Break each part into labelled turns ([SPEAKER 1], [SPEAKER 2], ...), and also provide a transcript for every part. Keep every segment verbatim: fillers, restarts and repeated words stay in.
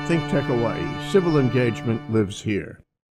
[SPEAKER 1] ThinkTech Hawaii. Civil engagement lives here.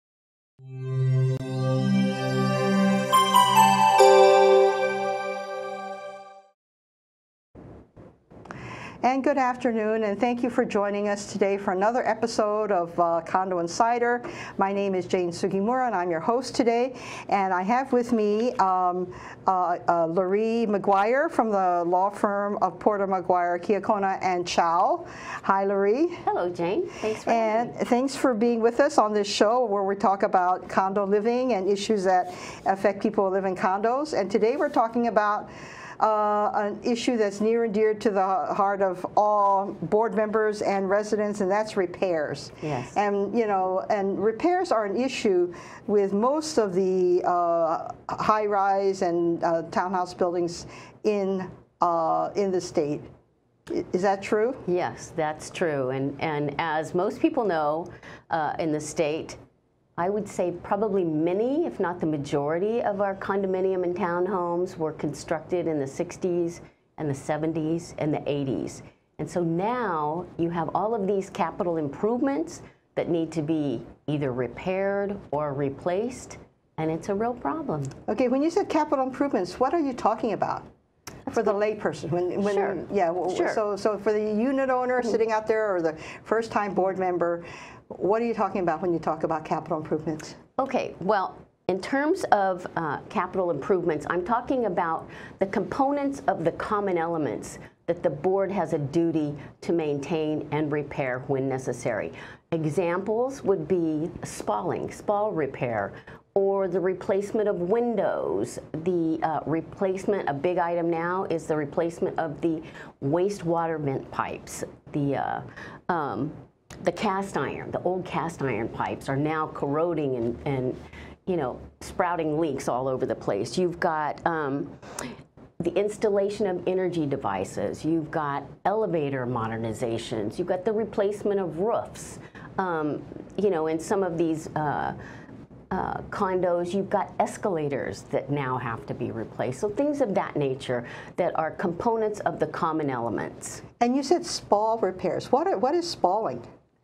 [SPEAKER 2] And good afternoon, and thank you for joining us today for another episode of uh, Condo Insider. My name is Yuriko Sugimura, and I'm your host today. And I have with me um, uh, uh, Laree Mcguire from the law firm of Porter Mcguire, Kiakona and Chow. Hi, Laree.
[SPEAKER 3] Hello, Jane. Thanks for
[SPEAKER 2] and
[SPEAKER 3] having me.
[SPEAKER 2] Thanks for being with us on this show where we talk about condo living and issues that affect people who live in condos. And today we're talking about Uh, an issue that's near and dear to the heart of all board members and residents, and that's repairs.
[SPEAKER 3] Yes.
[SPEAKER 2] And you know, and repairs are an issue with most of the uh, high-rise and uh, townhouse buildings in uh, in the state. Is that true?
[SPEAKER 3] Yes, that's true. And and as most people know, uh, in the state, I would say probably many, if not the majority, of our condominium and townhomes were constructed in the sixties and the seventies and the eighties. And so now you have all of these capital improvements that need to be either repaired or replaced, and it's a real problem.
[SPEAKER 2] Okay, when you said capital improvements, what are you talking about? For the layperson, when, when
[SPEAKER 3] Sure.
[SPEAKER 2] yeah, well,
[SPEAKER 3] Sure.
[SPEAKER 2] so so for the unit owner
[SPEAKER 3] Mm-hmm.
[SPEAKER 2] sitting out there or the first-time board member, what are you talking about when you talk about capital improvements?
[SPEAKER 3] Okay, well, in terms of uh, capital improvements, I'm talking about the components of the common elements that the board has a duty to maintain and repair when necessary. Examples would be spalling, spall repair, or the replacement of windows. The uh, replacement, a big item now, is the replacement of the wastewater vent pipes. The uh, um, the cast iron, the old cast iron pipes are now corroding and, and you know, sprouting leaks all over the place. You've got um, the installation of energy devices. You've got elevator modernizations. You've got the replacement of roofs. Um, you know, in some of these uh, uh, condos, you've got escalators that now have to be replaced. So things of that nature that are components of the common elements.
[SPEAKER 2] And you said spall repairs. What are, what is spalling?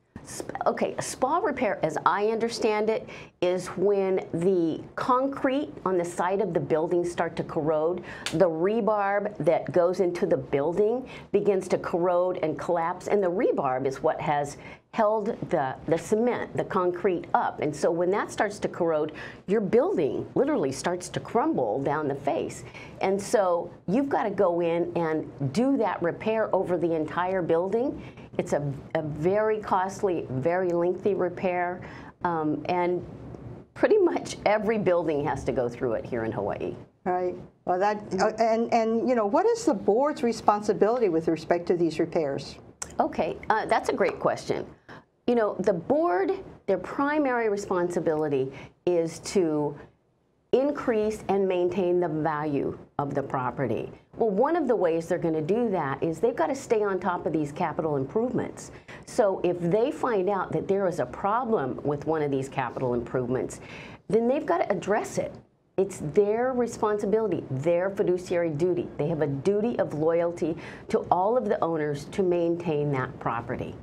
[SPEAKER 3] Okay, a spall repair, as I understand it, is when the concrete on the side of the building start to corrode. The rebarb that goes into the building begins to corrode and collapse, and the rebarb is what has held the, the cement, the concrete up. And so when that starts to corrode, your building literally starts to crumble down the face. And so you've got to go in and do that repair over the entire building. It's a, a very costly, very lengthy repair, um, and pretty much every building has to go through it here in Hawaii.
[SPEAKER 2] Right. Well, that uh, and and you know, what is the board's responsibility with respect to these repairs?
[SPEAKER 3] Okay, uh, that's a great question. You know, the board, their primary responsibility is to increase and maintain the value of the property. Well, one of the ways they're going to do that is they've got to stay on top of these capital improvements. So if they find out that there is a problem with one of these capital improvements, then they've got to address it. It's their responsibility, their fiduciary duty. They have a duty of loyalty to all of the owners to maintain that property.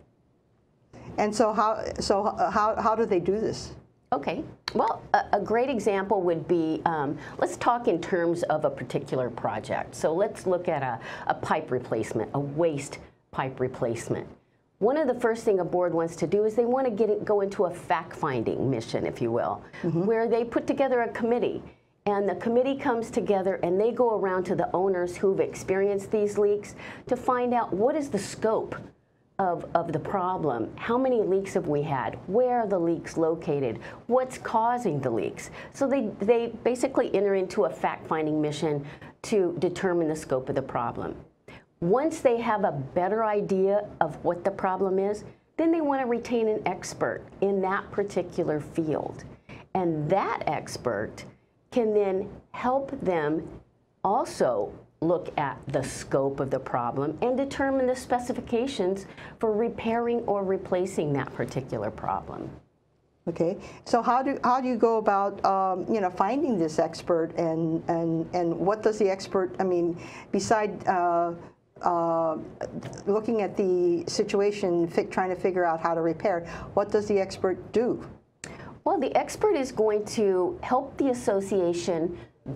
[SPEAKER 2] And so how so how how do they do this?
[SPEAKER 3] Okay, well, a, a great example would be, um, let's talk in terms of a particular project. So let's look at a, a pipe replacement, a waste pipe replacement. One of the first thing a board wants to do is they want to get it, go into a fact-finding mission, if you will, mm-hmm. where they put together a committee. And the committee comes together and they go around to the owners who've experienced these leaks to find out what is the scope Of, of the problem. How many leaks have we had? Where are the leaks located? What's causing the leaks? So they, they basically enter into a fact-finding mission to determine the scope of the problem. Once they have a better idea of what the problem is, then they want to retain an expert in that particular field. And that expert can then help them also look at the scope of the problem and determine the specifications for repairing or replacing that particular problem.
[SPEAKER 2] Okay, so how do how do you go about um, you know, finding this expert, and and and what does the expert, I mean, beside uh, uh, looking at the situation, fi trying to figure out how to repair it, what does the expert do?
[SPEAKER 3] Well, the expert is going to help the association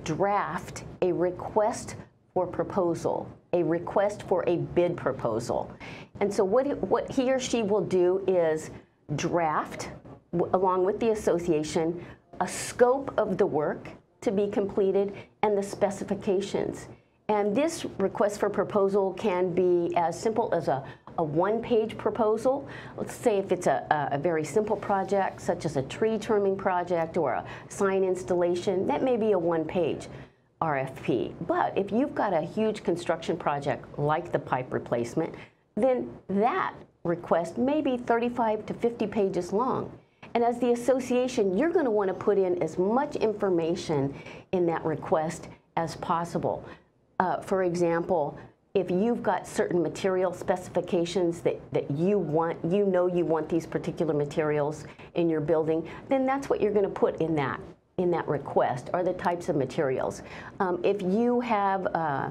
[SPEAKER 3] draft a request for proposal, a request for a bid proposal. And so what, what he or she will do is draft, w along with the association, a scope of the work to be completed and the specifications. And this request for proposal can be as simple as a, a one-page proposal. Let's say if it's a, a, a very simple project, such as a tree trimming project or a sign installation, that may be a one-page R F P. But if you've got a huge construction project like the pipe replacement, then that request may be thirty-five to fifty pages long. And as the association, you're going to want to put in as much information in that request as possible. Uh, for example, if you've got certain material specifications that, that you want, you know you want these particular materials in your building, then that's what you're going to put in that, in that request, are the types of materials. Um, if you have uh,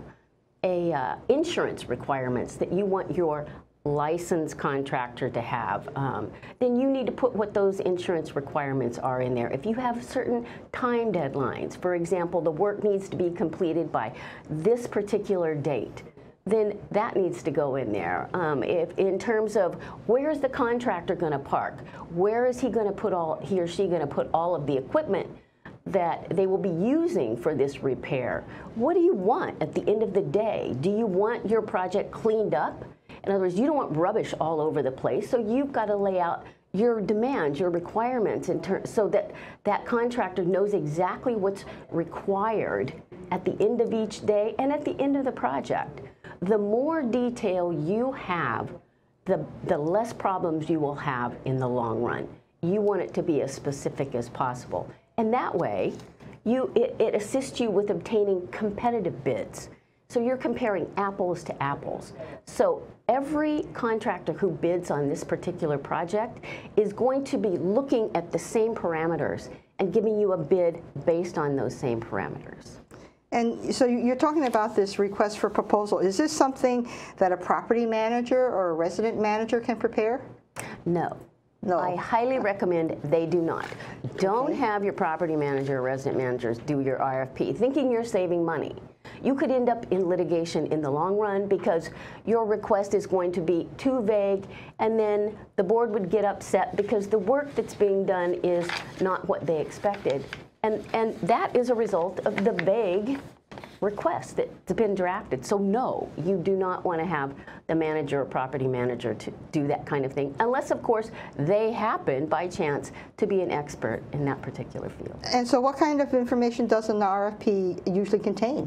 [SPEAKER 3] a uh, insurance requirements that you want your licensed contractor to have, um, then you need to put what those insurance requirements are in there. If you have certain time deadlines, for example, the work needs to be completed by this particular date, then that needs to go in there. Um, if in terms of where is the contractor going to park, where is he going to put all, he or she going to put all of the equipment that they will be using for this repair. What do you want at the end of the day? Do you want your project cleaned up? In other words, you don't want rubbish all over the place, so you've got to lay out your demands, your requirements, in ter so that that contractor knows exactly what's required at the end of each day and at the end of the project. The more detail you have, the, the less problems you will have in the long run. You want it to be as specific as possible. And that way, you, it, it assists you with obtaining competitive bids. So you're comparing apples to apples. So every contractor who bids on this particular project is going to be looking at the same parameters and giving you a bid based on those same parameters.
[SPEAKER 2] And so you're talking about this request for proposal. Is this something that a property manager or a resident manager can prepare?
[SPEAKER 3] No.
[SPEAKER 2] No.
[SPEAKER 3] I highly recommend they do not. Don't
[SPEAKER 2] Okay.
[SPEAKER 3] have your property manager or resident managers do your R F P thinking you're saving money. You could end up in litigation in the long run because your request is going to be too vague, and then the board would get upset because the work that's being done is not what they expected. And, and that is a result of the vague request that's been drafted. So no, you do not want to have the manager or property manager to do that kind of thing, unless of course they happen by chance to be an expert in that particular field.
[SPEAKER 2] And so what kind of information does an R F P usually contain?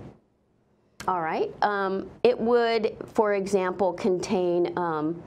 [SPEAKER 3] All right. Um, it would, for example, contain, um,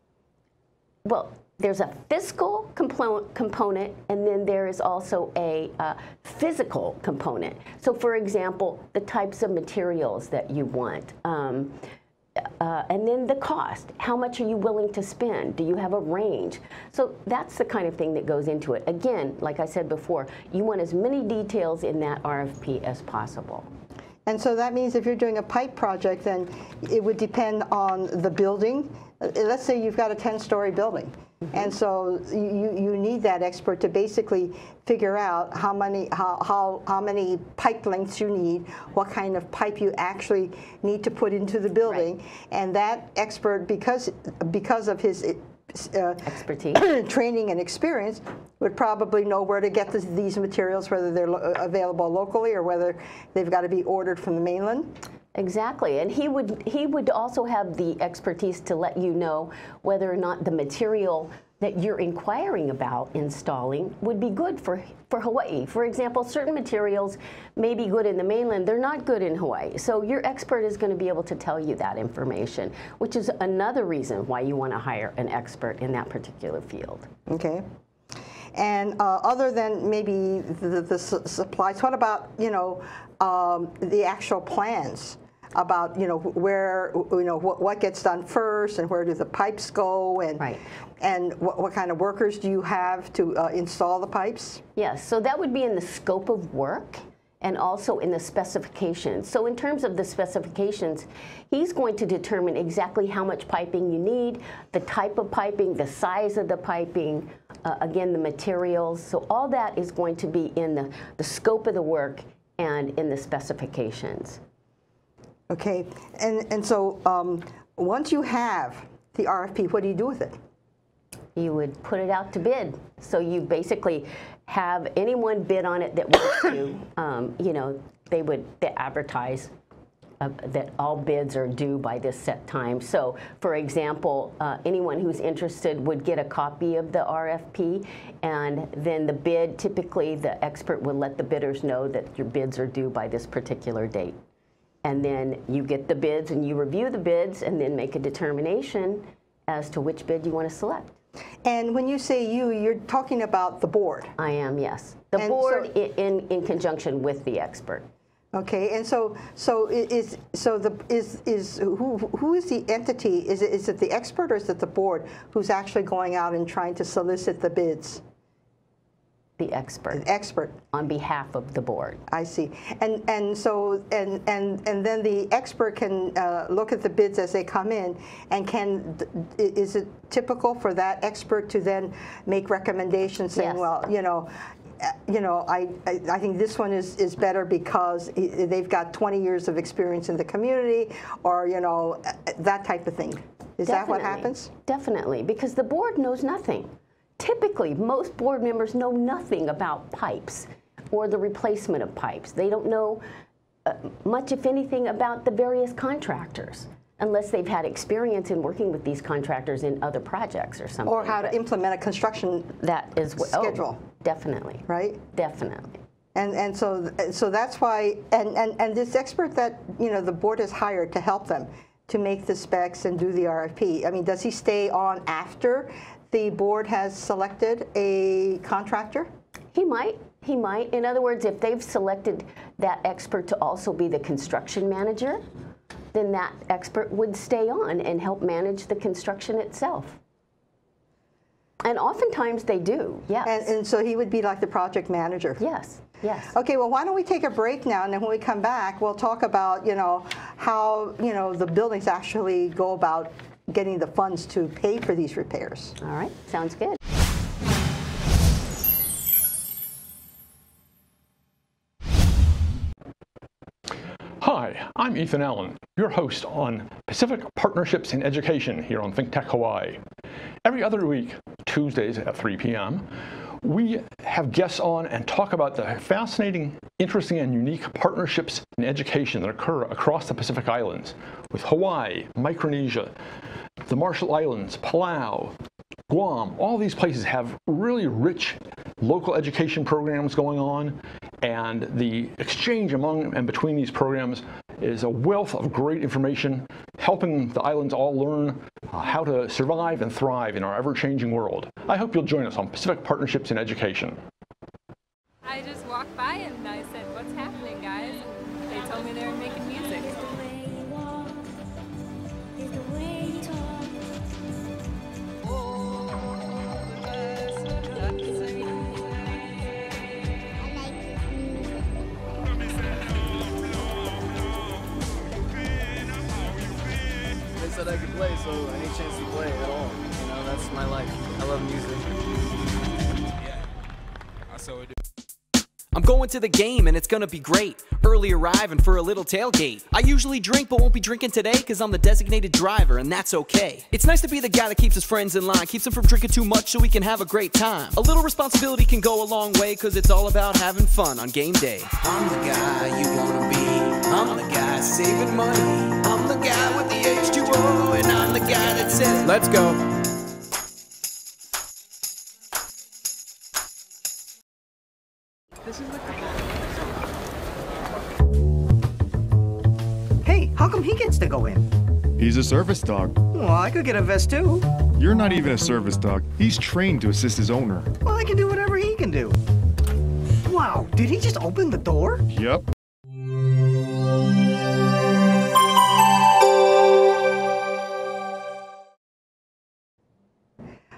[SPEAKER 3] well, there's a fiscal component, component, and then there is also a uh, physical component. So, for example, the types of materials that you want, um, uh, and then the cost. How much are you willing to spend? Do you have a range? So that's the kind of thing that goes into it. Again, like I said before, you want as many details in that R F P as possible.
[SPEAKER 2] And so that means if you're doing a pipe project, then it would depend on the building. Uh, Let's say you've got a ten-story building. Mm-hmm. And so you, you need that expert to basically figure out how many, how, how, how many pipe lengths you need, what kind of pipe you actually need to put into the building. Right. And that expert, because, because of his Uh,
[SPEAKER 3] expertise,
[SPEAKER 2] training and experience, would probably know where to get this, these materials, whether they're lo available locally or whether they've got to be ordered from the mainland.
[SPEAKER 3] Exactly, and he would he would also have the expertise to let you know whether or not the material that you're inquiring about installing would be good for for Hawaii. For example, certain materials may be good in the mainland, they're not good in Hawaii. So your expert is going to be able to tell you that information, which is another reason why you want to hire an expert in that particular field.
[SPEAKER 2] Okay. And uh, other than maybe the, the su supplies, what about, you know, um, the actual plans? About, you know, where, you know, what, what gets done first and where do the pipes go, and
[SPEAKER 3] right.
[SPEAKER 2] and what, what kind of workers do you have to uh, install the pipes?
[SPEAKER 3] Yes, so that would be in the scope of work. and also in the specifications. So in terms of the specifications, he's going to determine exactly how much piping you need, the type of piping, the size of the piping, uh, again, the materials. So all that is going to be in the, the scope of the work and in the specifications.
[SPEAKER 2] Okay, and, and so um, once you have the R F P, what do you do with it?
[SPEAKER 3] You would put it out to bid. So you basically have anyone bid on it that wants to, um, you know, they would they advertise uh, that all bids are due by this set time. So, for example, uh, anyone who's interested would get a copy of the R F P, and then the bid, typically the expert will let the bidders know that your bids are due by this particular date. And then you get the bids and you review the bids and then make a determination as to which bid you want to select.
[SPEAKER 2] And when you say you, you're talking about the board.
[SPEAKER 3] I am, yes. The
[SPEAKER 2] And
[SPEAKER 3] board
[SPEAKER 2] so,
[SPEAKER 3] in, in conjunction with the expert.
[SPEAKER 2] Okay, and so so is so the is is who who is the entity? Is it is it the expert or is it the board who's actually going out and trying to solicit the bids?
[SPEAKER 3] The expert.
[SPEAKER 2] The expert.
[SPEAKER 3] On behalf of the board.
[SPEAKER 2] I see. And and so and and and then the expert can uh, look at the bids as they come in, and can is it typical for that expert to then make recommendations saying,
[SPEAKER 3] Yes.
[SPEAKER 2] well, you know, you know, I, I I think this one is is better because they've got twenty years of experience in the community, or you know, that type of thing. Is
[SPEAKER 3] Definitely.
[SPEAKER 2] that what happens?
[SPEAKER 3] Definitely, because the board knows nothing. Typically, most board members know nothing about pipes or the replacement of pipes. They don't know uh, much, if anything, about the various contractors, unless they've had experience in working with these contractors in other projects or something.
[SPEAKER 2] Or how to implement a construction
[SPEAKER 3] that is what,
[SPEAKER 2] schedule.
[SPEAKER 3] Oh, definitely.
[SPEAKER 2] Right?
[SPEAKER 3] Definitely.
[SPEAKER 2] And and so so that's why and, and, and this expert that you know the board has hired to help them to make the specs and do the R F P. I mean, does he stay on after the board has selected a contractor?
[SPEAKER 3] He might. He might. In other words, if they've selected that expert to also be the construction manager, then that expert would stay on and help manage the construction itself. And oftentimes they do, yes.
[SPEAKER 2] And, and so he would be like the project manager?
[SPEAKER 3] Yes, yes.
[SPEAKER 2] Okay, well, why don't we take a break now, and then when we come back, we'll talk about, you know, how, you know, the buildings actually go about getting the funds to pay for these repairs.
[SPEAKER 3] All right, sounds good.
[SPEAKER 4] Hi, I'm Ethan Allen, your host on Pacific Partnerships in Education here on ThinkTech Hawaii. Every other week, Tuesdays at three p m, we have guests on and talk about the fascinating, interesting, and unique partnerships in education that occur across the Pacific Islands with Hawaii, Micronesia, the Marshall Islands, Palau, Guam. All these places have really rich local education programs going on, and the exchange among and between these programs is a wealth of great information, helping the islands all learn uh, how to survive and thrive in our ever-changing world. I hope you'll join us on Pacific Partnerships in Education.
[SPEAKER 5] I just walked by and I said, "What's happening, guys?" And they told me they were making music.
[SPEAKER 6] That I could play, so any chance to play at all, you know, that's my life. I love music.
[SPEAKER 7] Yeah, I saw it.
[SPEAKER 8] I'm going to the game and it's gonna be great. Early arriving for a little tailgate. I usually drink but won't be drinking today cause I'm the designated driver and that's okay. It's nice to be the guy that keeps his friends in line, keeps them from drinking too much so we can have a great time. A little responsibility can go a long way cause it's all about having fun on game day. I'm the guy you wanna be. I'm the guy saving money. I'm the guy with the H two O and I'm the guy that says, let's go.
[SPEAKER 9] Hey, how come he gets to go in?
[SPEAKER 10] He's a service dog.
[SPEAKER 9] Well, I could get a vest too.
[SPEAKER 10] You're not even a service dog. He's trained to assist his owner.
[SPEAKER 9] Well, I can do whatever he can do. Wow, did he just open the door?
[SPEAKER 10] Yep.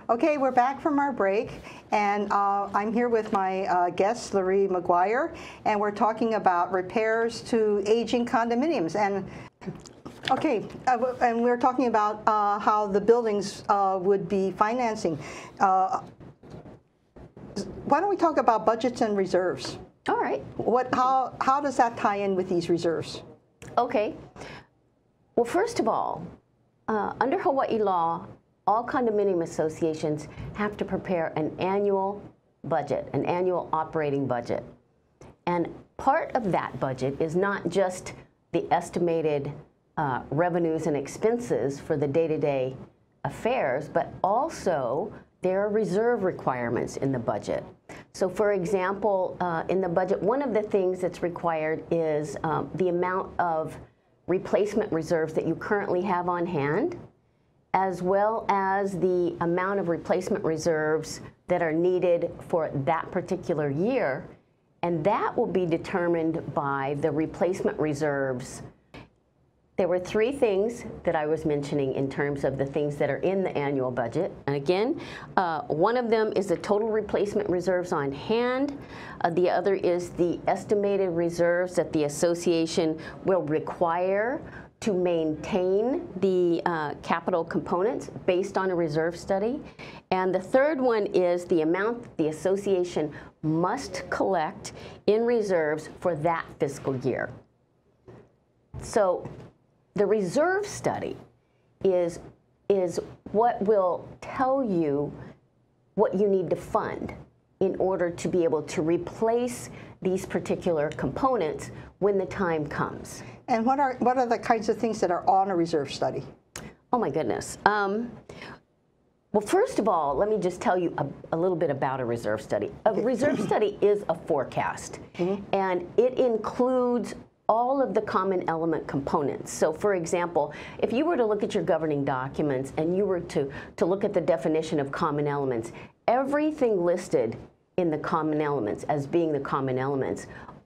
[SPEAKER 2] Okay, we're back from our break, and uh, I'm here with my uh, guest, Laree Mcguire, and we're talking about repairs to aging condominiums. And okay, uh, and we're talking about uh, how the buildings uh, would be financing. Uh, why don't we talk about budgets and reserves?
[SPEAKER 3] All right.
[SPEAKER 2] What? How? How does that tie in with these reserves?
[SPEAKER 3] Okay. Well, first of all, uh, under Hawaii law, all condominium associations have to prepare an annual budget, an annual operating budget. And part of that budget is not just the estimated uh, revenues and expenses for the day-to-day affairs, but also there are reserve requirements in the budget. So for example, uh, in the budget, one of the things that's required is um, the amount of replacement reserves that you currently have on hand, as well as the amount of replacement reserves that are needed for that particular year. And that will be determined by the replacement reserves. There were three things that I was mentioning in terms of the things that are in the annual budget. And again, uh, one of them is the total replacement reserves on hand. Uh, the other is the estimated reserves that the association will require to maintain the uh, capital components based on a reserve study. And the third one is the amount the association must collect in reserves for that fiscal year. So the reserve study is, is what will tell you what you need to fund in order to be able to replace these particular components when the time comes.
[SPEAKER 2] And what are, what are the kinds of things that are on a reserve study?
[SPEAKER 3] Oh my goodness. Um, well, first of all, let me just tell you a, a little bit about a reserve study. A reserve study is a forecast, mm-hmm. and it includes all of the common element components. So for example, if you were to look at your governing documents and you were to, to look at the definition of common elements, everything listed in the common elements as being the common elements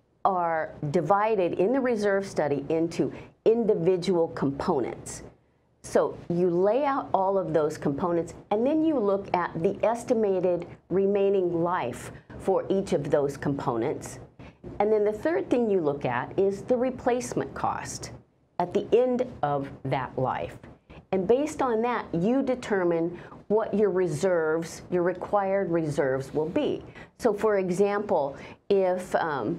[SPEAKER 3] are divided in the reserve study into individual components. So you lay out all of those components, and then you look at the estimated remaining life for each of those components. And then the third thing you look at is the replacement cost at the end of that life. And based on that, you determine what your reserves, your required reserves will be. So for example, if, um,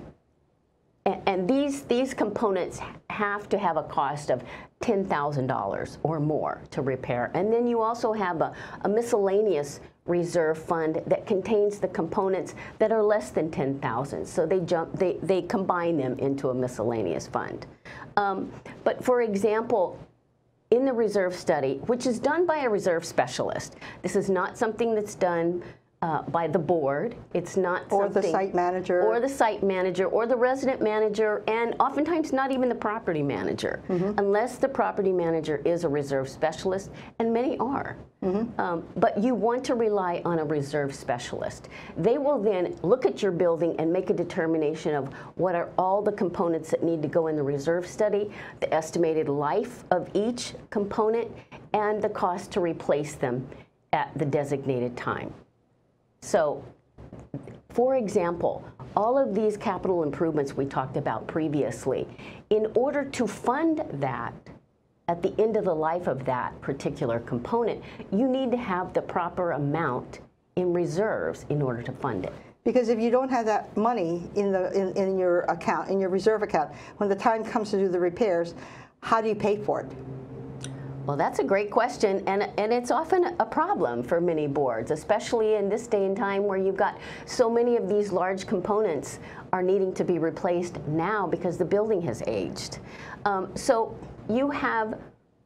[SPEAKER 3] and, and these, these components have to have a cost of ten thousand dollars or more to repair. And then you also have a, a miscellaneous reserve fund that contains the components that are less than ten thousand dollars. So they jump, they, they combine them into a miscellaneous fund. Um, but for example, in the reserve study, which is done by a reserve specialist, this is not something that's done uh, by the board. It's not
[SPEAKER 2] or
[SPEAKER 3] something,
[SPEAKER 2] the site manager,
[SPEAKER 3] or the site manager, or the resident manager, and oftentimes not even the property manager, mm-hmm. unless the property manager is a reserve specialist, and many are. Mm-hmm. um, but you want to rely on a reserve specialist. They will then look at your building and make a determination of what are all the components that need to go in the reserve study, the estimated life of each component, and the cost to replace them at the designated time. So, for example, all of these capital improvements we talked about previously, in order to fund that, at the end of the life of that particular component, you need to have the proper amount in reserves in order to fund it.
[SPEAKER 2] Because if you don't have that money in, the, in, in your account, in your reserve account, when the time comes to do the repairs, how do you pay for it?
[SPEAKER 3] Well, that's a great question, and, and it's often a problem for many boards, especially in this day and time where you've got so many of these large components are needing to be replaced now because the building has aged. Um, so you have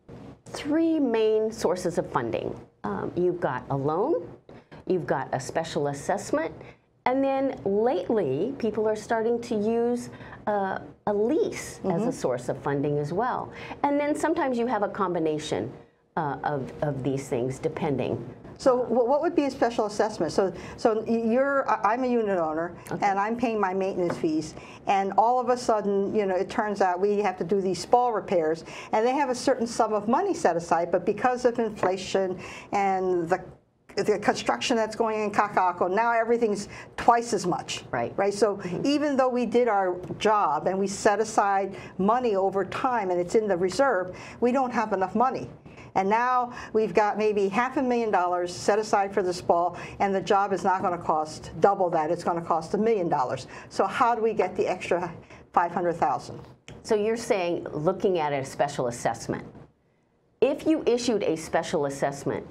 [SPEAKER 3] three main sources of funding. Um, you've got a loan, you've got a special assessment, and then lately people are starting to use uh, a lease mm-hmm. as a source of funding as well. And then sometimes you have a combination uh, of, of these things depending.
[SPEAKER 2] So what would be a special assessment? So, so you're, I'm a unit owner, okay. and I'm paying my maintenance fees, and all of a sudden, you know, it turns out we have to do these spall repairs, and they have a certain sum of money set aside, but because of inflation and the the construction that's going in Kaka'ako, now everything's twice as much.
[SPEAKER 3] Right.
[SPEAKER 2] Right. So mm-hmm. even though we did our job and we set aside money over time and it's in the reserve, we don't have enough money. And now we've got maybe half a million dollars set aside for this ball, and the job is not going to cost double that. It's going to cost a million dollars. So how do we get the extra five hundred thousand dollars?
[SPEAKER 3] So you're saying, looking at a special assessment. If you issued a special assessment,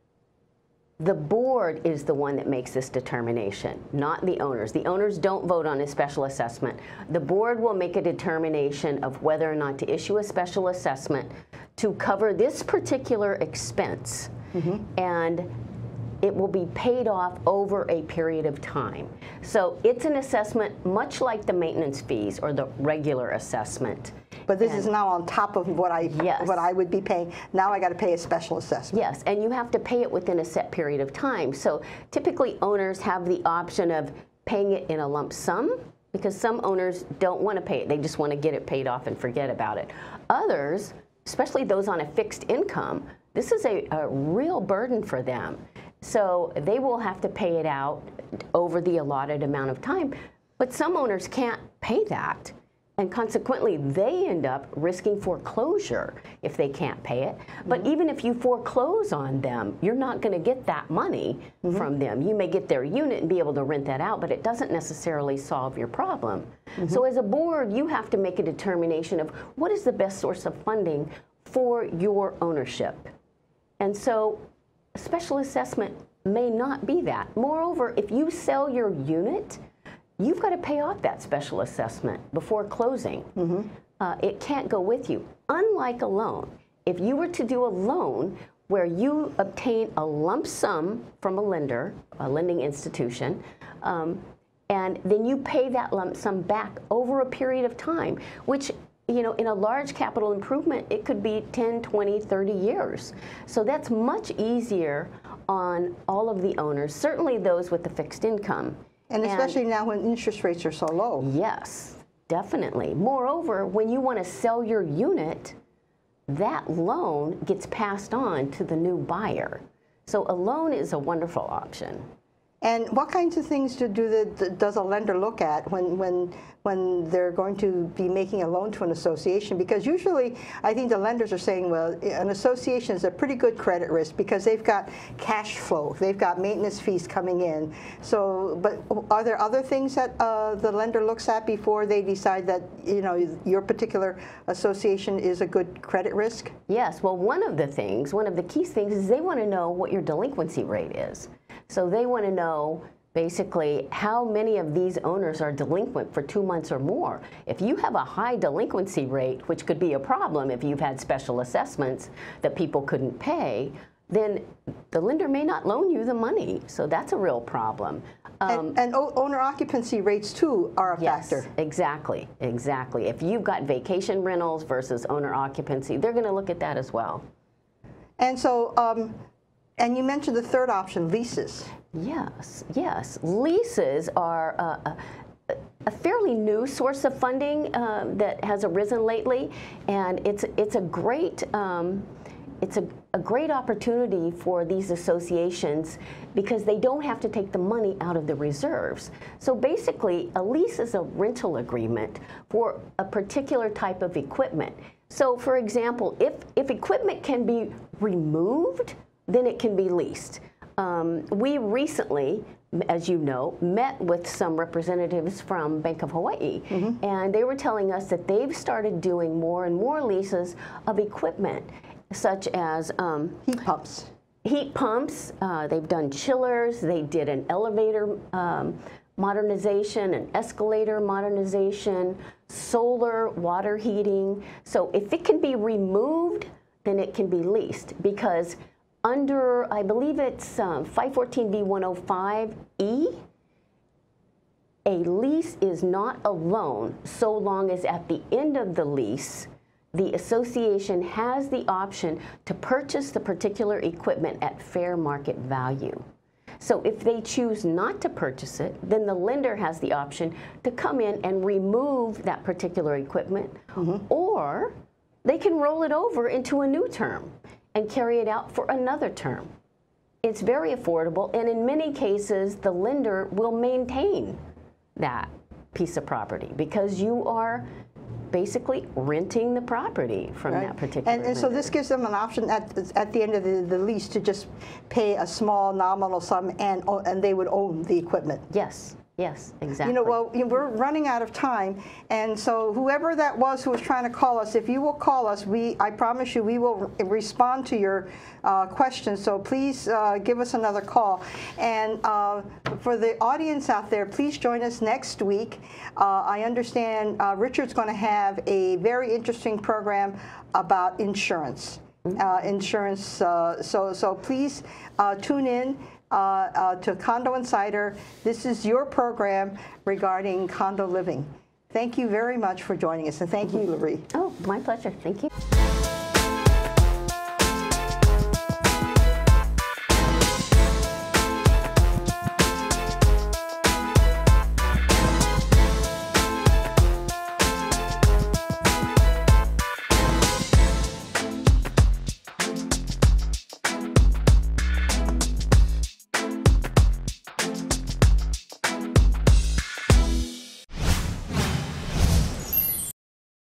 [SPEAKER 3] the board is the one that makes this determination, not the owners. The owners don't vote on a special assessment. The board will make a determination of whether or not to issue a special assessment to cover this particular expense, mm-hmm. and it will be paid off over a period of time. So it's an assessment much like the maintenance fees or the regular assessment.
[SPEAKER 2] But this
[SPEAKER 3] and
[SPEAKER 2] is now on top of what I
[SPEAKER 3] yes.
[SPEAKER 2] what I would be paying. Now I got to pay a special assessment.
[SPEAKER 3] Yes, and you have to pay it within a set period of time. So typically owners have the option of paying it in a lump sum, because some owners don't want to pay it. They just want to get it paid off and forget about it. Others, especially those on a fixed income, this is a, a real burden for them. So they will have to pay it out over the allotted amount of time. But some owners can't pay that. And consequently, they end up risking foreclosure if they can't pay it. But mm-hmm. even if you foreclose on them, you're not going to get that money mm-hmm. from them. You may get their unit and be able to rent that out, but it doesn't necessarily solve your problem. Mm-hmm. So as a board, you have to make a determination of what is the best source of funding for your ownership. And so a special assessment may not be that. Moreover, if you sell your unit, you've got to pay off that special assessment before closing. Mm-hmm. uh, it can't go with you. Unlike a loan, if you were to do a loan where you obtain a lump sum from a lender, a lending institution, um, and then you pay that lump sum back over a period of time, which, you know, in a large capital improvement, it could be ten, twenty, thirty years. So that's much easier on all of the owners, certainly those with the fixed income.
[SPEAKER 2] And especially and, now when interest rates are so low.
[SPEAKER 3] Yes, definitely. Moreover, when you want to sell your unit, that loan gets passed on to the new buyer. So a loan is a wonderful option.
[SPEAKER 2] And what kinds of things do, do the, does a lender look at when, when, when they're going to be making a loan to an association? Because usually I think the lenders are saying, well, an association is a pretty good credit risk because they've got cash flow, they've got maintenance fees coming in. So, but are there other things that uh, the lender looks at before they decide that, you know, your particular association is a good credit risk?
[SPEAKER 3] Yes, well, one of the things, one of the key things is they want to know what your delinquency rate is. So they want to know basically how many of these owners are delinquent for two months or more. If you have a high delinquency rate, which could be a problem if you've had special assessments that people couldn't pay, then the lender may not loan you the money. So that's a real problem. Um,
[SPEAKER 2] and and owner occupancy rates, too, are a
[SPEAKER 3] yes,
[SPEAKER 2] factor.
[SPEAKER 3] Exactly, exactly. If you've got vacation rentals versus owner occupancy, they're going to look at that as well.
[SPEAKER 2] And so, um, and you mentioned the third option, leases.
[SPEAKER 3] Yes, yes. Leases are uh, a, a fairly new source of funding um, that has arisen lately, and it's it's a great um, it's a, a great opportunity for these associations because they don't have to take the money out of the reserves. So basically, a lease is a rental agreement for a particular type of equipment. So, for example, if if equipment can be removed, then it can be leased. Um, we recently, as you know, met with some representatives from Bank of Hawaii, mm-hmm. and they were telling us that they've started doing more and more leases of equipment, such as um,
[SPEAKER 2] heat pumps.
[SPEAKER 3] Heat pumps. Uh, they've done chillers. They did an elevator um, modernization, an escalator modernization, solar water heating. So if it can be removed, then it can be leased because under, I believe it's um, five fourteen B one oh five E, a lease is not a loan so long as at the end of the lease, the association has the option to purchase the particular equipment at fair market value. So if they choose not to purchase it, then the lender has the option to come in and remove that particular equipment, mm-hmm. or they can roll it over into a new term and carry it out for another term. it's very affordable, and in many cases, the lender will maintain that piece of property because you are basically renting the property from
[SPEAKER 2] right.
[SPEAKER 3] that particular
[SPEAKER 2] and, and so this gives them an option at, at the end of the, the lease to just pay a small nominal sum and, and they would own the equipment.
[SPEAKER 3] Yes. Yes, exactly.
[SPEAKER 2] You know, well, you know, we're running out of time, and so whoever that was who was trying to call us, if you will call us, we, I promise you, we will respond to your uh, questions. So please uh, give us another call. And uh, for the audience out there, please join us next week. Uh, I understand uh, Richard's going to have a very interesting program about insurance. Uh, insurance. Uh, so, so please uh, tune in. Uh, uh, to Condo Insider. This is your program regarding condo living. Thank you very much for joining us, and thank you, Laree.
[SPEAKER 3] Oh, my pleasure. Thank you.